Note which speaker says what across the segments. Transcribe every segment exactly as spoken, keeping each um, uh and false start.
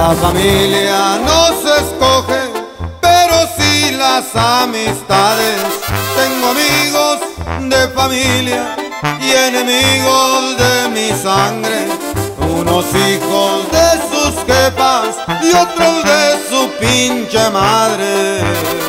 Speaker 1: La familia no se escoge, pero sí las amistades. Tengo amigos de familia y enemigos de mi sangre. Unos hijos de sus jefas y otros de su pinche madre.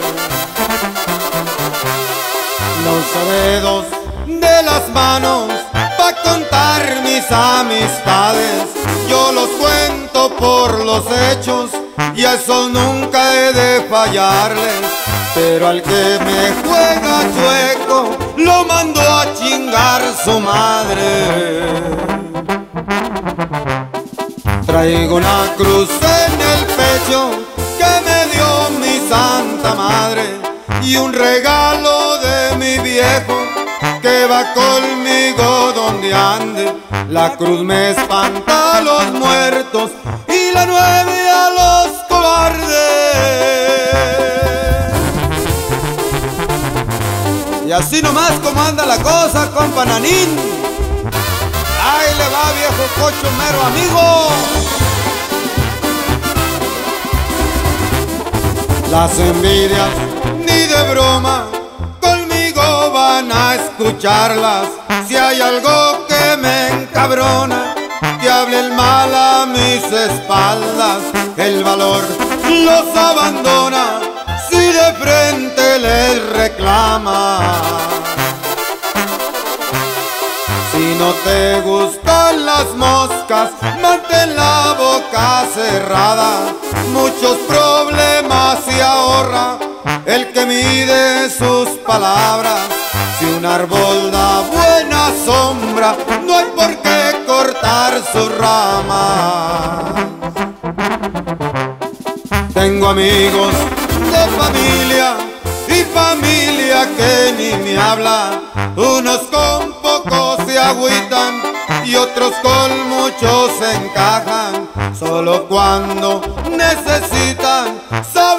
Speaker 1: Los dedos de las manos pa' contar mis amistades. Yo los cuento por los hechos y a esos nunca he de fallarles. Pero al que me juega chueco lo mando a chingar su madre. Traigo una cruz en el pecho que me dio mi santa madre y un regalo de mi viejo que va conmigo donde ande. La cruz me espanta a los muertos y la nueve a los cobardes. Y así nomás como anda la cosa, compa Nanín. Ahí le va, viejo cocho mero amigo. Las envidias ni de broma conmigo van a escucharlas. Si hay algo que me encabrona, que hable el mal a mis espaldas. El valor los abandona si de frente les reclama. Si no te gustan las moscas, mantén la boca cerrada. Muchos problemas se ahorra el que mide sus palabras. Si un árbol da buena sombra, no hay por qué cortar sus ramas. Tengo amigos de familia y familia que ni me habla. Unos con pocos se agüitan y otros con muchos se encajan. Solo cuando necesitan saber